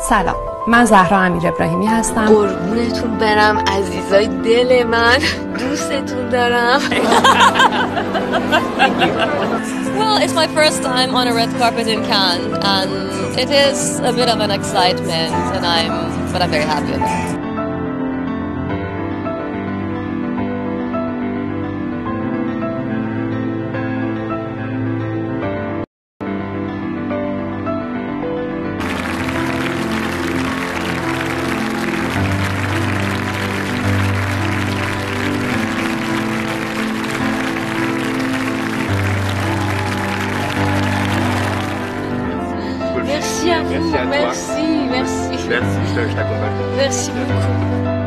سلام، من زهرا امیر ابراهیمی هستم. قربونتون برم عزیزای دل من، دوستتون دارم. Well, it's my first time on a red carpet in Cannes, and it is a bit of an excitement, but I'm very happy about it. Merci à vous, merci, merci. Merci, je t'accompagne. Merci beaucoup.